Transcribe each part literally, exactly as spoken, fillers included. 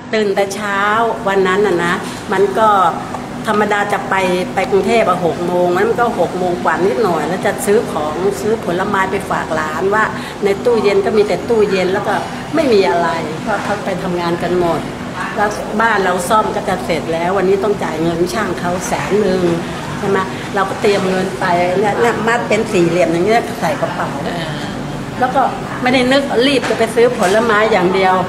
ตื่นแต่เช้าวันนั้นน่ะนะมันก็ธรรมดาจะไปไปกรุงเทพอะหกโมงมันก็หกโมงกว่านิดหน่อยแล้วจะซื้อของซื้อผลไม้ไปฝากหลานว่าในตู้เย็นก็มีแต่ตู้เย็นแล้วก็ไม่มีอะไรเพราะเขาไปทำงานกันหมดแล้วบ้านเราซ่อมก็จะเสร็จแล้ววันนี้ต้องจ่ายเงินช่างเขาแสนหนึ่งใช่ไหมเราก็เตรียมเงินไปเนี่ยมัดเป็นสี่เหลี่ยมอย่างเงี้ยใส่กระเป๋าแล้วก็ไม่ได้นึกรีบจะไปซื้อผลไม้อย่างเดียว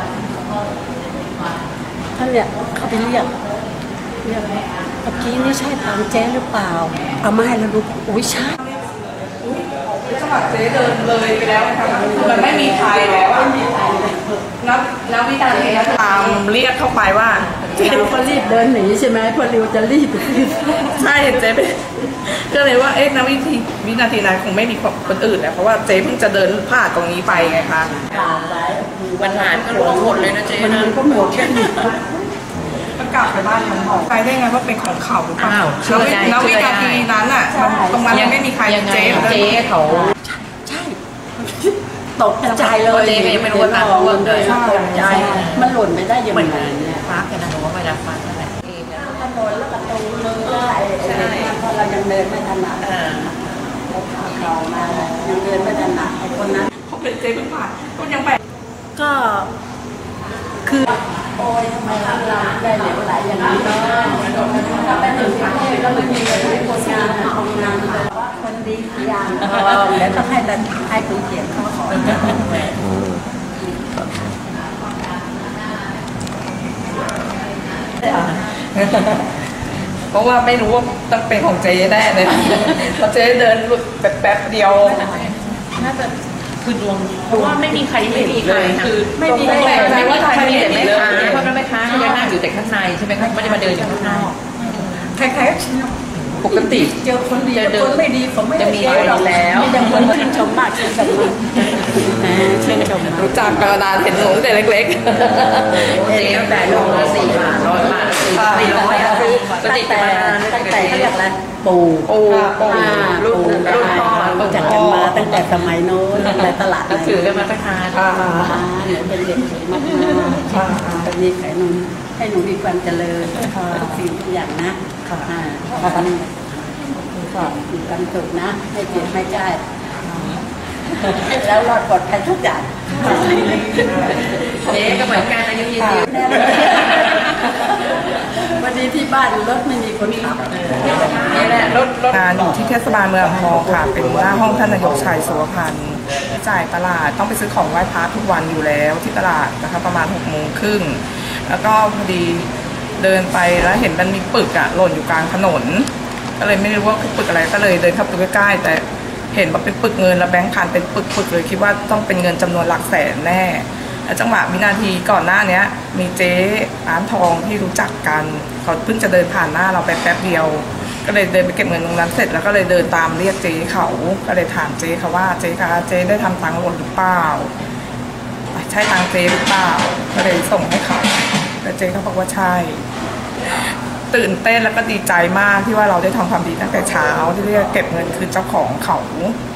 ท่านเนี่ยเขาไปเรียกเรียกเมื่อกี้นี่ใช่ตังเจ๊หรือเปล่าเอามาให้เราดูอุ้ยใช่จังหวะเจ๊เดินเลยไปแล้วค่ะมันไม่มีใครแล้วนับนับวินาทีนะตามเรียกเข้าไปว่าเราก็รีบเดินหนีใช่ไหมพอริวจะรีบใช่เจ๊ไปก็เลยว่าเอ๊ะนับวินาทีวินาทีนั้นคงไม่มีคนอื่นแล้วเพราะว่าเจ๊เพิ่งจะเดินผ่านตรงนี้ไปไงคะวันหานก็รวมหมดเลยนะเจ๊นะก็หมดแค่นี้ก็กลับไปบ้านมันบอกใครได้ไงว่าเป็นของเขาหรือเปล่าแล้ววินาทีนั้นอ่ะตรงนั้นยังไม่มีใครเจ๊เจ๊เขาใช่ตกใจเลยเจ๊ไม่รู้ว่าตาเขาว่าเลยตกใจมันหล่นไม่ได้ยังไงเนี่ยฟ้ากันนะหนูว่าไม่ได้ฟ้านั่นแหละถนนแล้วก็ตรงมือได้ใช่เพราะเรายังเดินไม่ถนัดเขาขาเขามายังเดินไม่ถนัดไอ้คนนั้นเขาเป็นเจ๊เพิ่งผ่านก็ยังไปก็คือโอ้ยทำไมเราได้เหลวไหลอย่างนี้เนาะถ้าไปถึงประเทศแล้วมันมีเงินให้คนงานทำงานแต่ว่าคนดีอย่างเดี๋ยวต้องให้แต่ให้คุณเกียรติเขาขอเพราะว่าไม่รู้ว่าต้องเป็นของเจ๊แน่เลยเพราะเจ๊เดินหลุดแป๊บเดียวน่าจะคือดวงเพราะว่าไม่มีใครเห็นเลยคือไม่มีใครไม่มีใครเห็นเลยเพราะนั่นไม่ค้ายังนั่งอยู่แต่ข้างในใช่ไหมคะไม่ได้มาเดินอยู่ข้างนอกใครๆปกติเจอคนดีเจอคนไม่ดีผมไม่จะมีคนแล้วมีแต่คนชื่นชมมากชื่นชมมากชื่นชมรู้จักกันนานเห็นหนูตั้งแต่เล็กๆเจ๊แต่โลละสี่บาทร้อยบาทสี่ร้อยปกติแต่ตั้งแต่เขาเรียกอะไรปู่ปู่รุ่นรุ่นพ่อรู้จักกันมาตั้งแต่สมัยโน้นตั้งแต่ตลาดก็ถือกันมาตั้งนานเนี่ยเป็นเด็กมากๆตอนนี้ให้หนูให้หนูมีความเจริญทุกสิ่งทุกอย่างนะก็มีความสุขนะให้เจ็บไม่ใช่แล้วรอดปลอดภัยทุกอย่างเจ๊ก็เหมือนกันอายุยืนยืนวันนี้ที่บ้านรถไม่มีคนขับนี่แหละรถรถงานอยู่ที่เทศบาลเมืองทองค่ะเป็นหน้าห้องท่านนายกชัยสุวพันธ์จ่ายตลาดต้องไปซื้อของไหว้พระทุกวันอยู่แล้วที่ตลาดนะคะประมาณหกโมงครึ่งแล้วก็พอดีเดินไปแล้วเห็นมันมีปึกอะหล่นอยู่กลางถนนก็เลยไม่รู้ว่าคือปึกอะไรก็เลยเดินเข้าไปใกล้ๆแต่เห็นว่าเป็นปึกเงินแล้วแบงค์พันเป็นปึกๆเลยคิดว่าต้องเป็นเงินจำนวนหลักแสนแน่แล้วจังหวะวินาทีก่อนหน้านี้มีเจ๊ร้านทองที่รู้จักกันเขาเพิ่งจะเดินผ่านหน้าเราไปแป๊บเดียวก็เลยเดินไปเก็บเงินตรงนั้นเสร็จแล้วก็เลยเดินตามเรียกเจ๊เขาก็เลยถามเจ๊เขาว่าเจ๊คะเจ๊ได้ทำตังค์หล่นหรือเปล่าใช่ตังค์เจ๊หรือเปล่าก็เลยส่งให้เขาแต่เจ๊เขาบอกว่าใช่ตื่นเต้นแล้วก็ดีใจมากที่ว่าเราได้ทำความดีตั้งแต่เช้าที่เรียกเก็บเงินคืนเจ้าของเขา